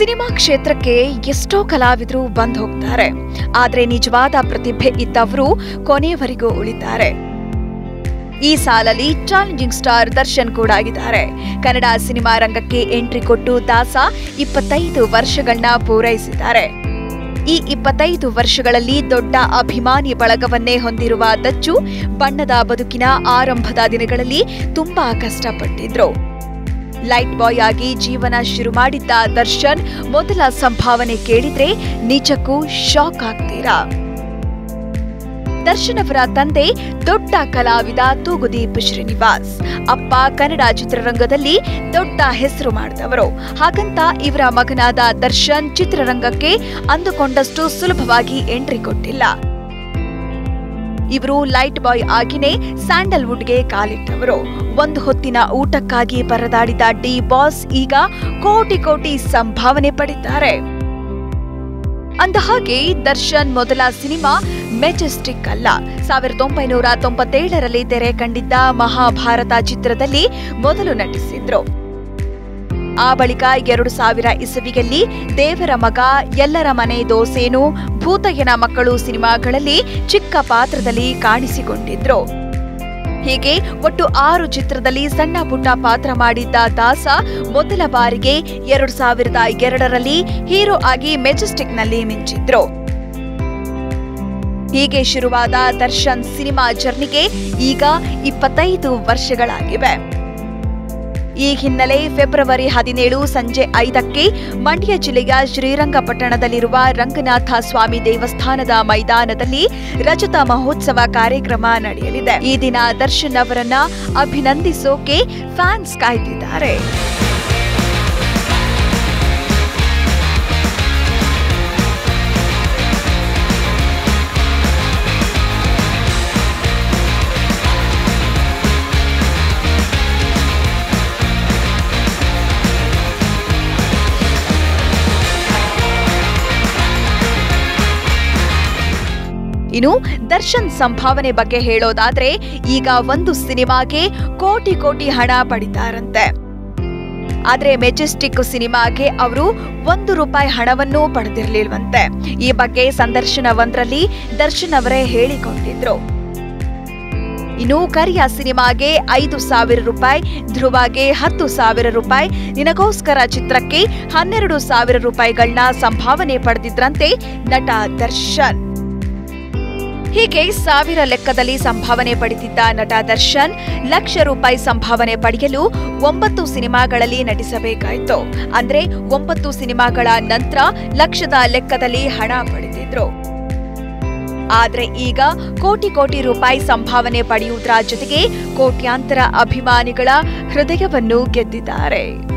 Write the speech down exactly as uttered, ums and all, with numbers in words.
Cinema ಕ್ಷೇತ್ರಕ್ಕೆ ಎಷ್ಟೋ ಕಲಾವಿದರು ಬಂದು ಹೋಗ್ತಾರೆ, ಆದ್ರೆ ನಿಜವಾದ ಪ್ರತಿಭೆ ಇದ್ದವರು ಕೊನೆಯವರೆಗೂ ಉಳಿತಾರೆ. ಈ ಸಾಲಲ್ಲಿ ಚಾಲೆಂಜಿಂಗ್ ಸ್ಟಾರ್ ದರ್ಶನ್ ಕೂಡ ಆಗಿದ್ದಾರೆ. ಕನ್ನಡ ಸಿನಿಮಾ ರಂಗಕ್ಕೆ ಎಂಟ್ರಿ ಕೊಟ್ಟು ದಾಸ ಇಪ್ಪತ್ತೈದು ವರ್ಷಗಳನ್ನ ಪೂರೈಸಿದ್ದಾರೆ. ಈ ಇಪ್ಪತ್ತೈದು ವರ್ಷಗಳಲ್ಲಿ ದೊಡ್ಡ ಅಭಿಮಾನಿ ಬಳಗವನ್ನೇ ಹೊಂದಿರುವ ದಚ್ಚು ಬಣ್ಣದ ಬದುಕಿನ ಆರಂಭದ ದಿನಗಳಲ್ಲಿ ತುಂಬಾ ಕಷ್ಟಪಟ್ಟಿದ್ರು. ಲೈಟ್ ಬಾಯ್ ಆಗಿ ಜೀವನ ಶುರು ಮಾಡಿದ್ದ ದರ್ಶನ್ ಮೊದಲ ಸಂಭಾವನೆ ಕೇಳಿದ್ರೆ ನಿಜಕ್ಕೂ ಶಾಕ್ ಆಗ್ತೀರಾ. ದರ್ಶನ್ ಅವರ ತಂದೆ ದೊಡ್ಡ ಕಲಾವಿದ ತೂಗುದೀಪ್ ಶ್ರೀನಿವಾಸ್, ಅಪ್ಪ ಕನ್ನಡ ಚಿತ್ರರಂಗದಲ್ಲಿ ದೊಡ್ಡ ಹೆಸರು ಮಾಡಿದವರು. ಹಾಗಂತ ಇವರ ಮಗನಾದ ದರ್ಶನ್ ಚಿತ್ರರಂಗಕ್ಕೆ ಅಂದುಕೊಂಡಷ್ಟು ಸುಲಭವಾಗಿ ಎಂಟ್ರಿ ಕೊಟ್ಟಿಲ್ಲ. ಇವರು ಲೈಟ್ ಬಾಯ್ ಆಗಿನೇ ಸ್ಯಾಂಡಲ್ವುಡ್ಗೆ ಕಾಲಿಟ್ಟವರು. ಒಂದು ಹೊತ್ತಿನ ಊಟಕ್ಕಾಗಿ ಪರದಾಡಿದ ಡಿ ಬಾಸ್ ಈಗ ಕೋಟಿ ಕೋಟಿ ಸಂಭಾವನೆ ಪಡೆದಿದ್ದಾರೆ. ಅಂದಹಾಗೆ ದರ್ಶನ್ ಮೊದಲ ಸಿನಿಮಾ ಮೆಜೆಸ್ಟಿಕ್ ಅಲ್ಲ, ಸಾವಿರದ ಒಂಬೈನೂರ ತೊಂಬತ್ತೇಳರಲ್ಲಿ ತೆರೆ ಕಂಡಿದ್ದ ಮಹಾಭಾರತ ಚಿತ್ರದಲ್ಲಿ ಮೊದಲು ನಟಿಸಿದ್ರು. ಆ ಬಳಿಕ ಎರಡು ಸಾವಿರ ಇಸವಿಯಲ್ಲಿ ದೇವರ ಮಗ, ಎಲ್ಲರ ಮನೆ ದೋಸೇನು, ಭೂತಯ್ಯನ ಮಕ್ಕಳು ಸಿನಿಮಾಗಳಲ್ಲಿ ಚಿಕ್ಕ ಪಾತ್ರದಲ್ಲಿ ಕಾಣಿಸಿಕೊಂಡಿದ್ರು. ಹೀಗೆ ಒಟ್ಟು ಆರು ಚಿತ್ರದಲ್ಲಿ ಸಣ್ಣ ಪುಟ್ಟ ಪಾತ್ರ ಮಾಡಿದ್ದ ದಾಸ ಮೊದಲ ಬಾರಿಗೆ ಎರಡು ಸಾವಿರದ ಎರಡರಲ್ಲಿ ಹೀರೋ ಆಗಿ ಮೆಜೆಸ್ಟಿಕ್ನಲ್ಲಿ ಮಿಂಚಿದ್ರು. ಹೀಗೆ ಶುರುವಾದ ದರ್ಶನ್ ಸಿನಿಮಾ ಜರ್ನಿಗೆ ಈಗ ಇಪ್ಪತ್ತೈದು ವರ್ಷಗಳಾಗಿವೆ. ಈ ಹಿನ್ನೆಲೆ ಫೆಬ್ರವರಿ ಹದಿನೇಳು ಸಂಜೆ ಐದಕ್ಕೆ ಮಂಡ್ಯ ಜಿಲ್ಲೆಯ ಶ್ರೀರಂಗಪಟ್ಟಣದಲ್ಲಿರುವ ರಂಗನಾಥ ಸ್ವಾಮಿ ದೇವಸ್ಥಾನದ ಮೈದಾನದಲ್ಲಿ ರಜತ ಮಹೋತ್ಸವ ಕಾರ್ಯಕ್ರಮ ನಡೆಯಲಿದೆ. ಈ ದಿನ ದರ್ಶನ್ ಅವರನ್ನ ಅಭಿನಂದಿಸೋಕೆ ಫ್ಯಾನ್ಸ್ ಕಾಯ್ದಿದ್ದಾರೆ. ಇನ್ನು ದರ್ಶನ್ ಸಂಭಾವನೆ ಬಗ್ಗೆ ಹೇಳೋದಾದ್ರೆ ಈಗ ಒಂದು ಸಿನಿಮಾಗೆ ಕೋಟಿ ಕೋಟಿ ಹಣ ಪಡಿತಾರಂತೆ. ಆದ್ರೆ ಮೆಜೆಸ್ಟಿಕ್ ಸಿನಿಮಾಗೆ ಅವರು ಒಂದು ರೂಪಾಯಿ ಹಣವನ್ನೂ ಪಡೆದಿರ್ಲಿಲ್ವಂತೆ. ಈ ಬಗ್ಗೆ ಸಂದರ್ಶನವೊಂದರಲ್ಲಿ ದರ್ಶನ್ ಅವರೇ ಹೇಳಿಕೊಂಡಿದ್ರು. ಇನ್ನು ಕರಿಯ ಸಿನಿಮಾಗೆ ಐದು ಸಾವಿರ ರೂಪಾಯಿ, ಧ್ರುವಗೆ ಹತ್ತು ಸಾವಿರ ರೂಪಾಯಿ, ನಿನಗೋಸ್ಕರ ಚಿತ್ರಕ್ಕೆ ಹನ್ನೆರಡು ಸಾವಿರ ರೂಪಾಯಿಗಳನ್ನ ಸಂಭಾವನೆ ಪಡೆದಿದ್ರಂತೆ ನಟ ದರ್ಶನ್. ಹೀಗೆ ಸಾವಿರ ಲೆಕ್ಕದಲ್ಲಿ ಸಂಭಾವನೆ ಪಡೆದಿದ್ದ ನಟ ದರ್ಶನ್ ಲಕ್ಷ ರೂಪಾಯಿ ಸಂಭಾವನೆ ಪಡೆಯಲು ಒಂಬತ್ತು ಸಿನಿಮಾಗಳಲ್ಲಿ ನಟಿಸಬೇಕಾಯಿತು. ಅಂದ್ರೆ ಒಂಬತ್ತು ಸಿನಿಮಾಗಳ ನಂತರ ಲಕ್ಷದ ಲೆಕ್ಕದಲ್ಲಿ ಹಣ ಪಡೆದಿದ್ರು. ಆದ್ರೆ ಈಗ ಕೋಟಿ ಕೋಟಿ ರೂಪಾಯಿ ಸಂಭಾವನೆ ಪಡೆಯುವುದರ ಜೊತೆಗೆ ಕೋಟ್ಯಾಂತರ ಅಭಿಮಾನಿಗಳ ಹೃದಯವನ್ನು ಗೆದ್ದಿದ್ದಾರೆ.